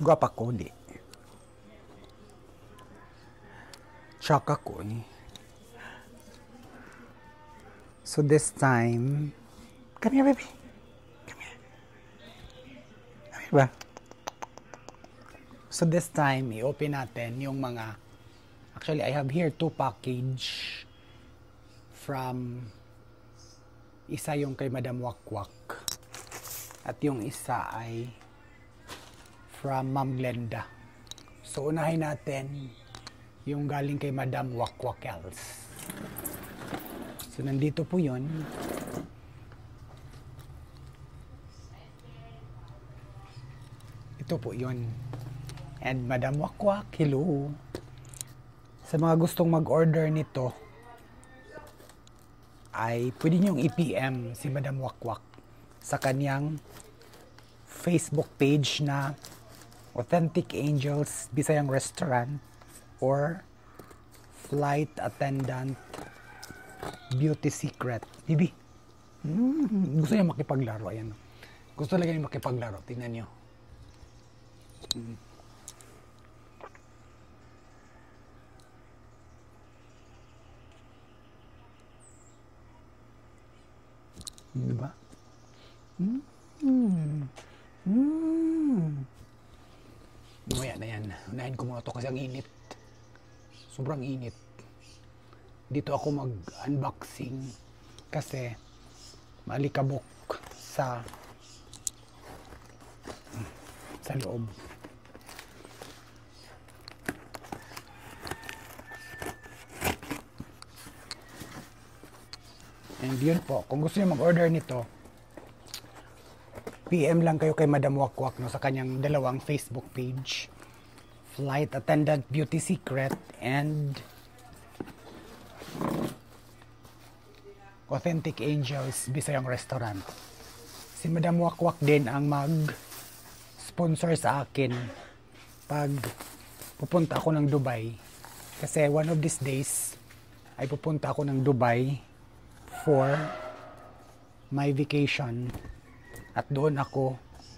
Guwapa ko, di. Shock ako eh. So this time, come here baby. Come here. Come here ba? So this time, i-open natin yung mga, actually I have here 2 package from, isa yung kay Madam Wakwak at yung isa ay from Ma'am Glenda. So unahin natin yung galing kay Madam Wakwak else. So nandito po yun. Ito po yun. And Madam Wakwak, hello. Sa mga gustong mag-order nito, ay pwede niyong i-PM si Madam Wakwak sa kanyang Facebook page na Authentic Angels Bisayang Restaurant or Flight Attendant Beauty Secret. Bibi, gusto niya makipaglaro. Ayan. Gusto talaga niya makipaglaro. Tingnan niyo. Diba? Mamaya na yan. Unahin ko muna ito kasi ang init. Sobrang init. Dito ako mag-unboxing kasi malikabok sa loob. And yun po, kung gusto niyo mag-order nito, PM lang kayo kay Madam Wakwak no, sa kanyang dalawang Facebook page, Flight Attendant Beauty Secret and Authentic Angels Bisayang Restaurant. Si Madam Wakwak din ang mag-sponsor sa akin pag pupunta ako ng Dubai. Kasi one of these days ay pupunta ako ng Dubai for my vacation. At doon ako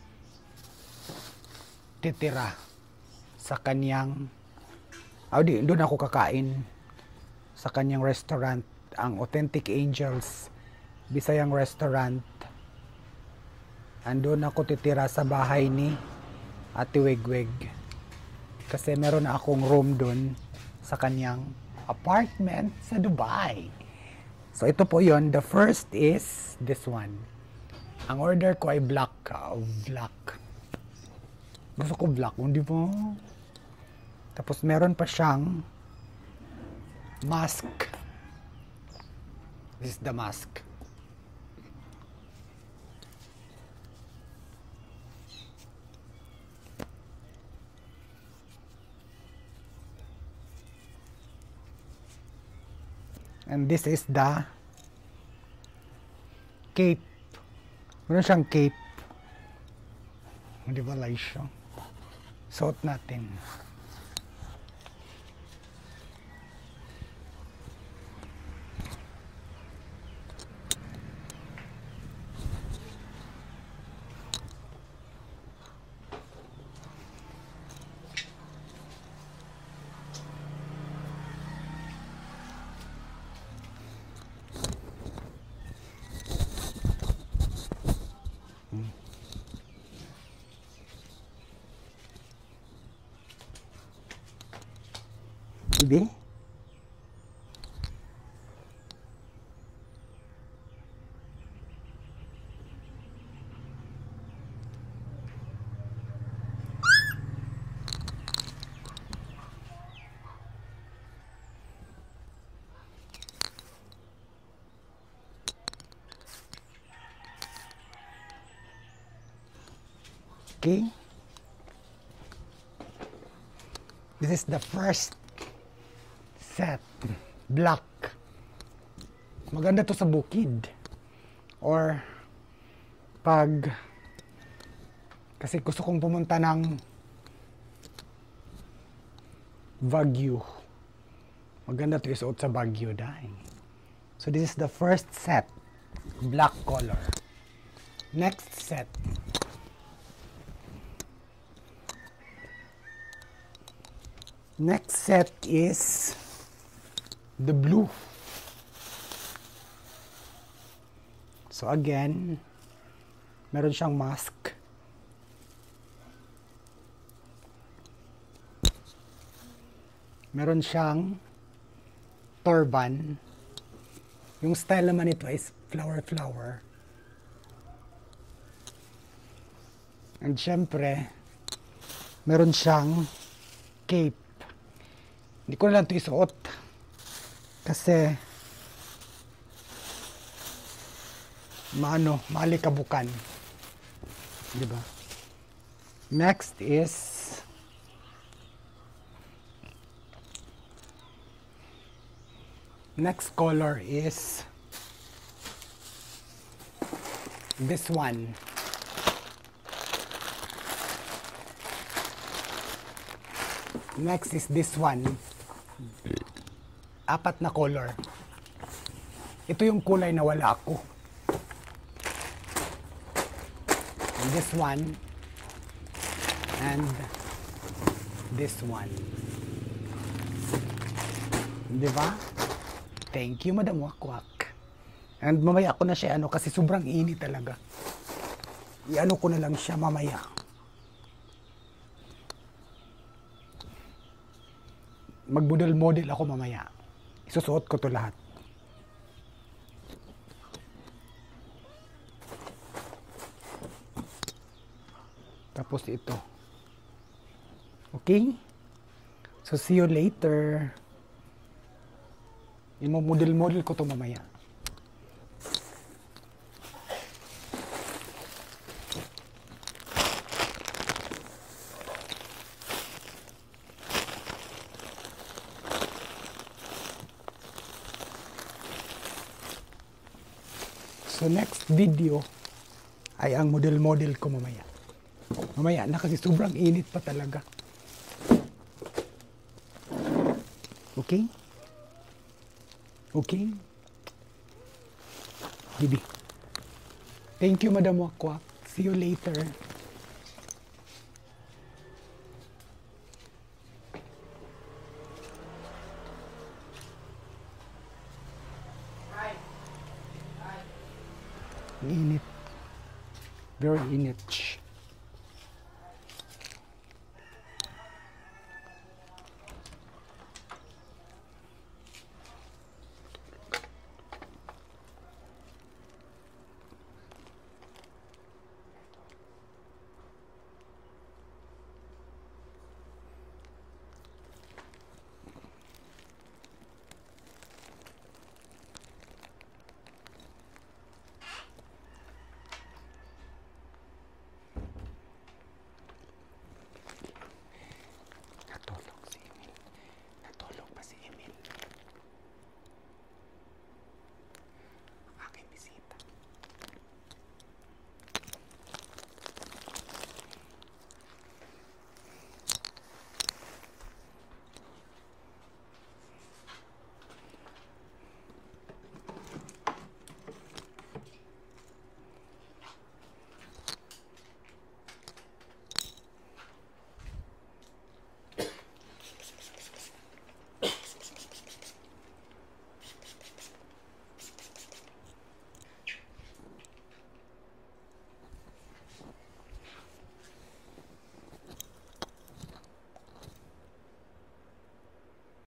titira sa kanyang, doon ako kakain sa kanyang restaurant, ang Authentic Angels Bisayang Restaurant. Andun ako titira sa bahay ni Ate Wegweg. Kasi meron na akong room doon sa kanyang apartment sa Dubai. So ito po yon. The first is this one. Ang order ko ay black. Gusto ko black, hindi po. Tapos meron pa siyang mask. This is the mask. And this is the cape. Meron siyang cape. Hindi ba light siya? Suot natin. Hindi? Okay. This is the first set. Black. Maganda to sa bukid. Or pag kasi gusto kong pumunta ng Baguio. Maganda to isuot sa Baguio dahil. So this is the first set. Black color. Next set. Next set is the blue. So again, meron siyang mask. Meron siyang turban. Yung style naman ito is flower. And syempre, meron siyang cape. Hindi ko na lang ito isuot. Kasi, malikabukan. Diba? Next is, next color is this one. Next is this one. 4 na color. Ito yung kulay na wala ako. And this one. And this one. Diba? Thank you, Madam Wakwak. And mamaya ko na siya kasi sobrang init talaga. I-ano ko na lang siya mamaya. Mag-model ako mamaya. Isusuot ko to lahat. Tapos ito. Okay? So, see you later. Model ko to mamaya. So next video ay ang model ko mamaya. Mamaya na kasi sobrang init pa talaga. Okay? Okay? Bibi. Thank you, Madam Wakwak. See you later. Init. Very init.